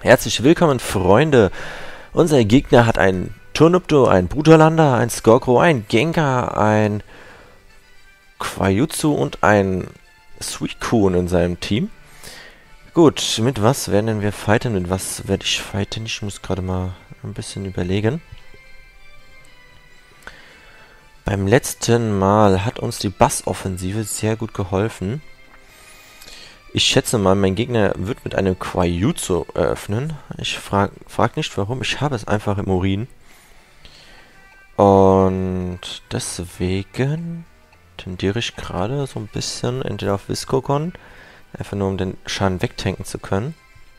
Herzlich willkommen, Freunde. Unser Gegner hat einen Turnipto, einen Brutalander, einen Skorkro, einen Gengar, ein Quajutsu und ein Suicune in seinem Team. Gut, mit was werden wir fighten? Mit was werde ich fighten? Ich muss gerade mal ein bisschen überlegen. Beim letzten Mal hat uns die Bassoffensive sehr gut geholfen. Ich schätze mal, mein Gegner wird mit einem Quajutsu eröffnen. Ich frag nicht warum, ich habe es einfach im Urin. Und deswegen tendiere ich gerade so ein bisschen entweder auf Viscocon, einfach nur um den Schaden wegtanken zu können.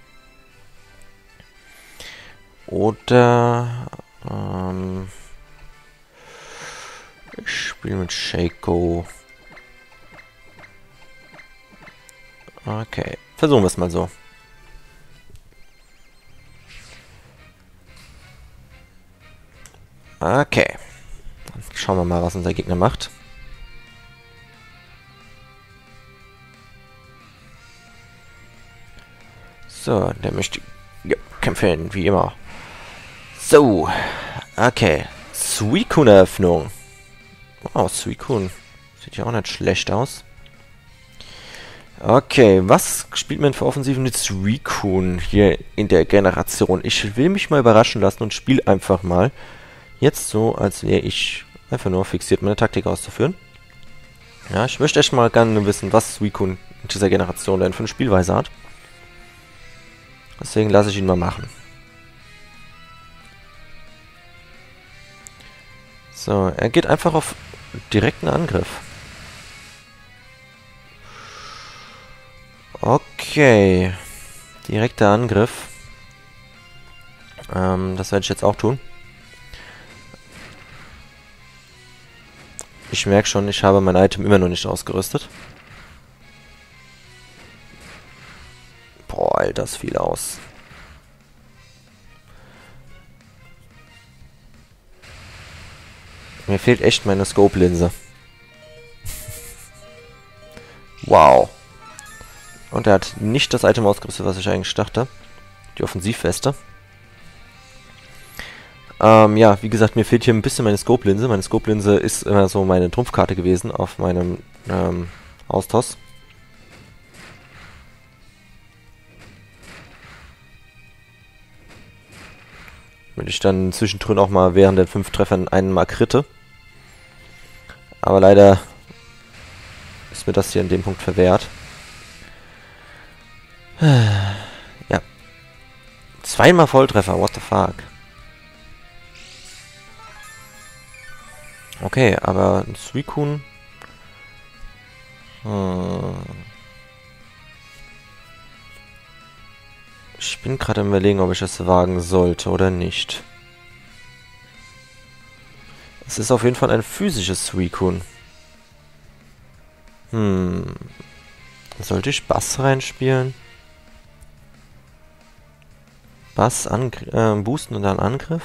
Oder ich spiele mit Shaco. Okay, versuchen wir es mal so. Okay. Dann schauen wir mal, was unser Gegner macht. So, der möchte kämpfen, wie immer. So, okay. Suicune-Eröffnung. Wow, Suicune. Sieht ja auch nicht schlecht aus. Okay, was spielt man für Offensiven mit Suicune hier in der Generation? Ich will mich mal überraschen lassen und spiele einfach mal. Jetzt so, als wäre ich einfach nur fixiert, meine Taktik auszuführen. Ja, ich möchte echt mal gerne wissen, was Suicune in dieser Generation denn für eine Spielweise hat. Deswegen lasse ich ihn mal machen. So, er geht einfach auf direkten Angriff. Okay. Direkter Angriff. Das werde ich jetzt auch tun. Ich merke schon, ich habe mein Item immer noch nicht ausgerüstet. Boah, Alter, das fiel aus. Mir fehlt echt meine Scope-Linse. Wow. Und er hat nicht das Item ausgerüstet, was ich eigentlich dachte. Die Offensivweste. Ja, wie gesagt, mir fehlt hier ein bisschen meine Scope-Linse. Meine Scope-Linse ist immer so meine Trumpfkarte gewesen auf meinem Austoss. Damit ich dann zwischendrin auch mal während den 5 Treffern einen mal kritte. Aber leider ist mir das hier in dem Punkt verwehrt. Ja. 2-mal Volltreffer, what the fuck. Okay, aber ein Suicune... Ich bin gerade am Überlegen, ob ich es wagen sollte oder nicht. Es ist auf jeden Fall ein physisches Suicune. Sollte ich Bass reinspielen? Bass boosten und dann Angriff?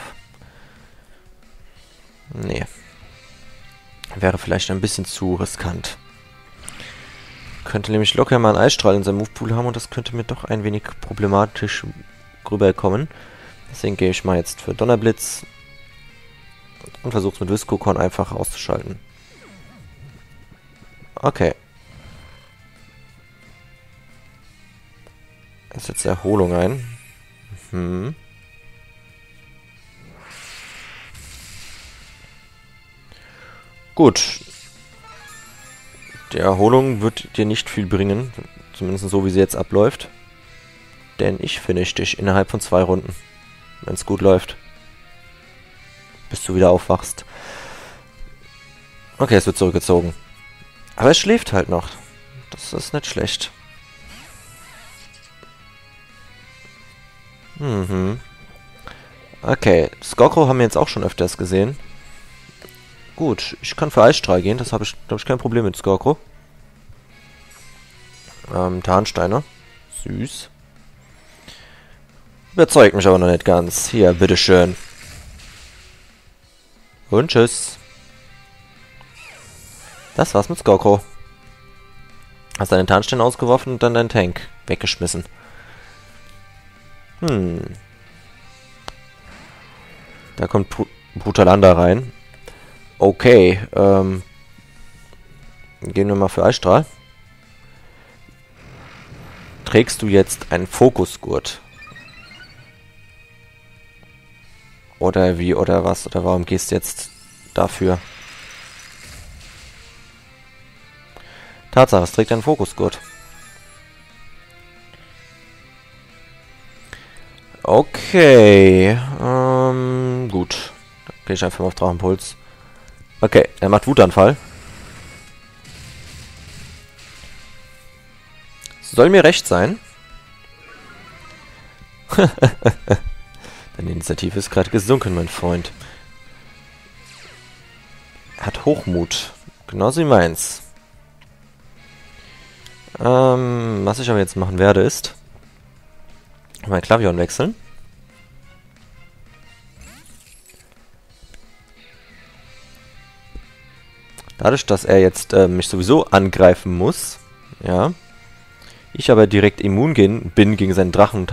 Nee. Wäre vielleicht ein bisschen zu riskant. Könnte nämlich locker mal einen Eisstrahl in seinem Movepool haben und das könnte mir doch ein wenig problematisch rüberkommen. Deswegen gehe ich mal jetzt für Donnerblitz und versuche es mit Viscocon einfach auszuschalten. Okay. Jetzt setzt Erholung ein. Gut. Die Erholung wird dir nicht viel bringen. Zumindest so, wie sie jetzt abläuft. Denn ich finish dich innerhalb von 2 Runden. Wenn es gut läuft. Bis du wieder aufwachst. Okay, es wird zurückgezogen. Aber es schläft halt noch. Das ist nicht schlecht. Okay, Skorkro haben wir jetzt auch schon öfters gesehen. Gut, ich kann für Eisstrahl gehen. Das habe ich, glaube ich, kein Problem mit Skorkro. Tarnsteiner. Süß. Überzeugt mich aber noch nicht ganz. Hier, bitteschön. Und tschüss. Das war's mit Skorkro. Hast deinen Tarnstein ausgeworfen und dann deinen Tank weggeschmissen. Da kommt Brutalanda rein. Okay, gehen wir mal für Eisstrahl. Trägst du jetzt einen Fokusgurt? Oder wie, oder was? Oder warum gehst du jetzt dafür? Tatsache, es trägt einen Fokusgurt. Okay, gut. Dann gehe ich einfach mal auf Drachenpuls. Okay, er macht Wutanfall. Soll mir recht sein. Deine Initiative ist gerade gesunken, mein Freund. Er hat Hochmut. Genauso wie meins. Was ich aber jetzt machen werde, ist mein Klavion wechseln. Dadurch, dass er jetzt mich sowieso angreifen muss, ja, ich aber direkt immun bin gegen seinen Drachen.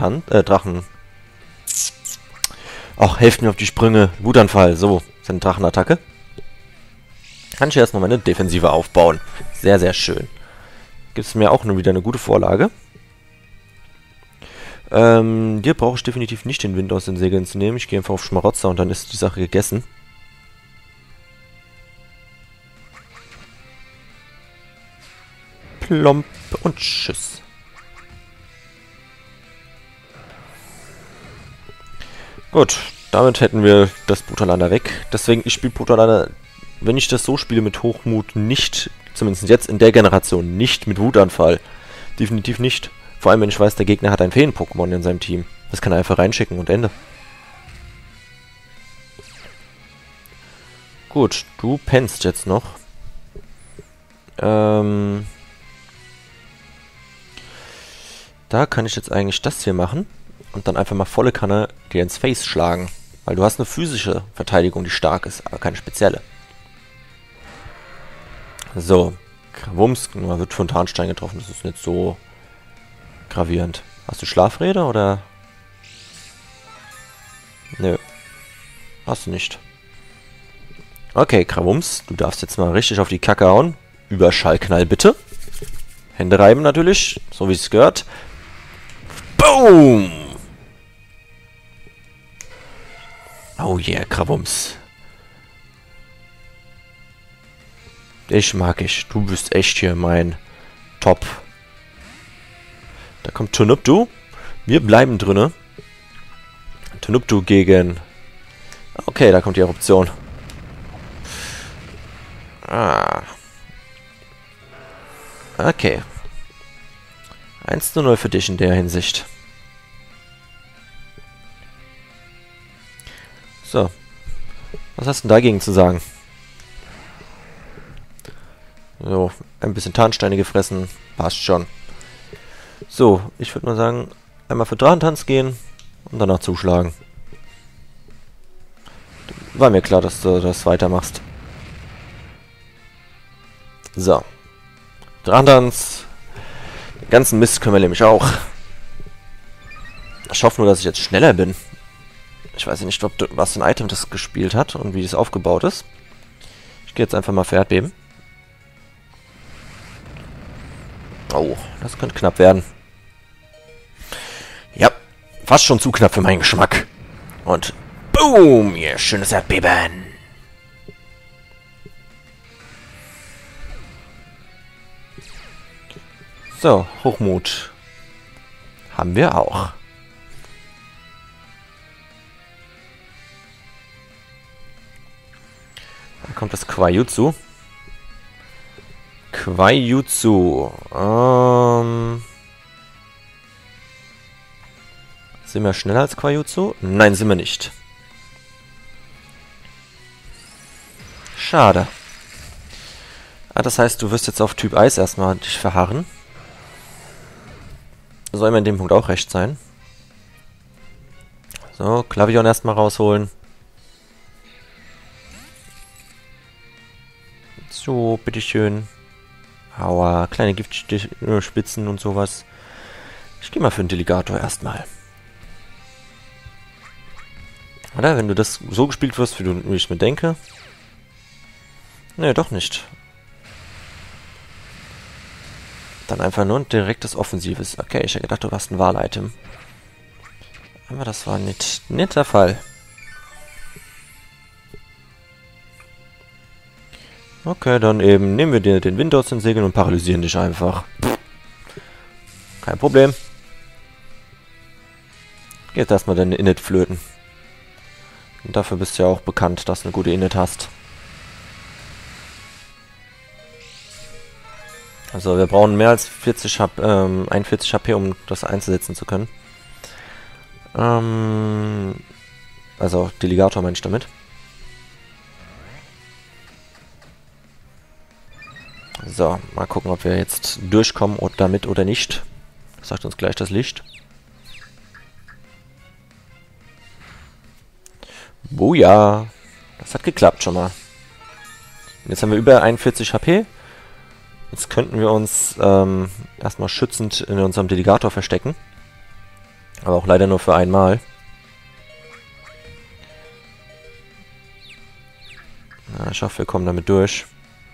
Ach, helft mir auf die Sprünge. Wutanfall. So, seine Drachenattacke. Kann ich erstmal meine Defensive aufbauen. Sehr, sehr schön. Gibt es mir auch nur wieder eine gute Vorlage. Dir brauche ich definitiv nicht den Wind aus den Segeln zu nehmen. Ich gehe einfach auf Schmarotzer und dann ist die Sache gegessen. Plomp und tschüss. Gut, damit hätten wir das Brutalanda weg. Deswegen, ich spiele Brutalanda, wenn ich das so spiele mit Hochmut, nicht, zumindest jetzt in der Generation, nicht mit Wutanfall. Definitiv nicht. Vor allem, wenn ich weiß, der Gegner hat ein Feen-Pokémon in seinem Team. Das kann er einfach reinschicken und Ende. Gut, du pennst jetzt noch. Da kann ich jetzt eigentlich das hier machen. Und dann einfach mal volle Kanne dir ins Face schlagen. Weil du hast eine physische Verteidigung, die stark ist, aber keine spezielle. So. Wumms, man wird von Tarnstein getroffen. Das ist nicht so gravierend. Hast du Schlafräder oder? Nö. Hast du nicht. Okay, Krawums, du darfst jetzt mal richtig auf die Kacke hauen. Überschallknall bitte. Hände reiben natürlich, so wie es gehört. Boom! Oh yeah, Krawums. Ich mag dich. Du bist echt hier mein Top. Da kommt Tunuptu. Wir bleiben drinne. Tunuptu gegen... Okay, da kommt die Eruption. Ah. Okay. 1:0 für dich in der Hinsicht. So. Was hast du denn dagegen zu sagen? So, ein bisschen Tarnsteine gefressen. Passt schon. So, ich würde mal sagen, einmal für Drachentanz gehen und danach zuschlagen. War mir klar, dass du das weitermachst. So. Drachentanz. Den ganzen Mist können wir nämlich auch. Ich hoffe nur, dass ich jetzt schneller bin. Ich weiß ja nicht, was für ein Item das gespielt hat und wie das aufgebaut ist. Ich gehe jetzt einfach mal für Erdbeben. Oh, das könnte knapp werden. Ja, fast schon zu knapp für meinen Geschmack. Und boom, ihr schönes Erdbeben. So, Hochmut. Haben wir auch. Dann kommt das Quajutsu. Quajutsu. Sind wir schneller als Quajutsu? Nein, sind wir nicht. Schade. Ah, das heißt, du wirst jetzt auf Typ Eis erstmal dich verharren. Soll mir in dem Punkt auch recht sein. So, Klavion erstmal rausholen. So, bitteschön. Aua, kleine Giftspitzen und sowas. Ich gehe mal für einen Delegator erstmal. Oder? Wenn du das so gespielt wirst, wie ich mir denke. Nee, doch nicht. Dann einfach nur ein direktes Offensives. Okay, ich hätte gedacht, du hast ein Wahl-Item. Aber das war nicht der Fall. Okay, dann eben nehmen wir dir den Wind aus den Segeln und paralysieren dich einfach. Kein Problem. Jetzt erstmal deine Init flöten. Und dafür bist du ja auch bekannt, dass du eine gute Init hast. Also wir brauchen mehr als 41 HP, um das einzusetzen zu können. Also Delegator meine ich damit. So, mal gucken, ob wir jetzt durchkommen damit oder nicht. Das sagt uns gleich das Licht. Boja, das hat geklappt schon mal. Und jetzt haben wir über 41 HP. Jetzt könnten wir uns erstmal schützend in unserem Delegator verstecken. Aber auch leider nur für einmal. Na, ich hoffe, wir kommen damit durch.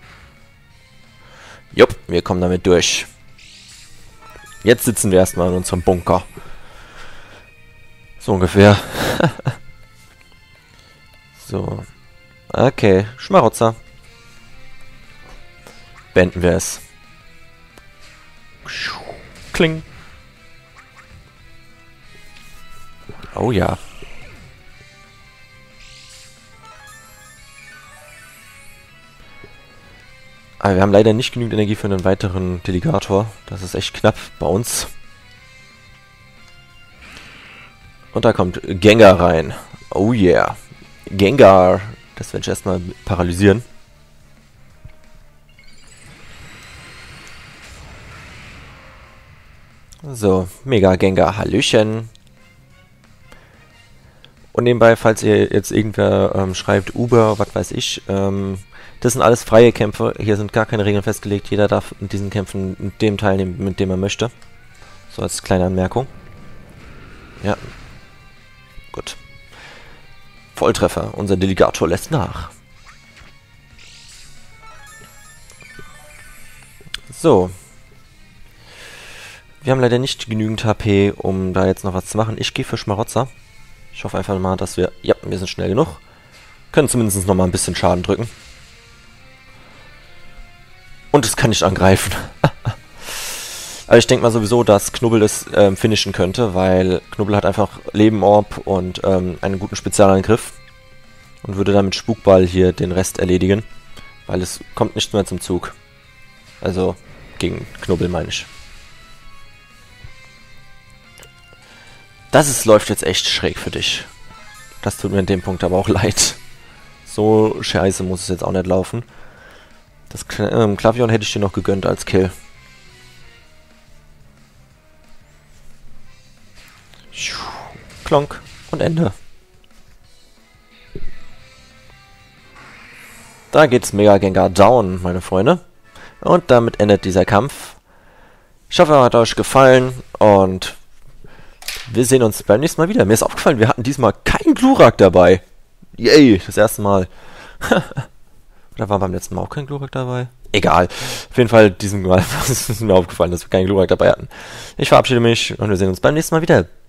Jupp, wir kommen damit durch. Jetzt sitzen wir erstmal in unserem Bunker. So ungefähr. So. Okay, Schmarotzer. Beenden wir es. Kling. Oh ja. Aber wir haben leider nicht genügend Energie für einen weiteren Delegator. Das ist echt knapp bei uns. Und da kommt Gengar rein. Oh yeah. Gengar. Das werde ich erstmal paralysieren. So, Mega Gengar, Hallöchen. Und nebenbei, falls ihr jetzt irgendwer schreibt, Uber, was weiß ich, das sind alles freie Kämpfe. Hier sind gar keine Regeln festgelegt. Jeder darf in diesen Kämpfen mit dem teilnehmen, mit dem er möchte. So als kleine Anmerkung. Ja. Gut. Volltreffer. Unser Delegator lässt nach. So. Wir haben leider nicht genügend HP, um da jetzt noch was zu machen. Ich gehe für Schmarotzer. Ich hoffe einfach mal, dass wir... Ja, wir sind schnell genug. Können zumindest noch mal ein bisschen Schaden drücken. Und es kann nicht angreifen. Aber ich denke mal sowieso, dass Knubbel das finishen könnte, weil Knubbel hat einfach Leben Orb und einen guten Spezialangriff. Und würde damit Spukball hier den Rest erledigen. Weil es kommt nicht mehr zum Zug. Also gegen Knubbel meine ich. Läuft jetzt echt schräg für dich. Das tut mir in dem Punkt aber auch leid. So scheiße muss es jetzt auch nicht laufen. Das Klavion hätte ich dir noch gegönnt als Kill. Klonk und Ende. Da geht's Mega Gengar down, meine Freunde. Und damit endet dieser Kampf. Ich hoffe, er hat euch gefallen und wir sehen uns beim nächsten Mal wieder. Mir ist aufgefallen, wir hatten diesmal keinen Glurak dabei. Yay, das erste Mal. Oder war beim letzten Mal auch kein Glurak dabei? Egal. Auf jeden Fall, diesem Mal ist mir aufgefallen, dass wir keinen Glurak dabei hatten. Ich verabschiede mich und wir sehen uns beim nächsten Mal wieder.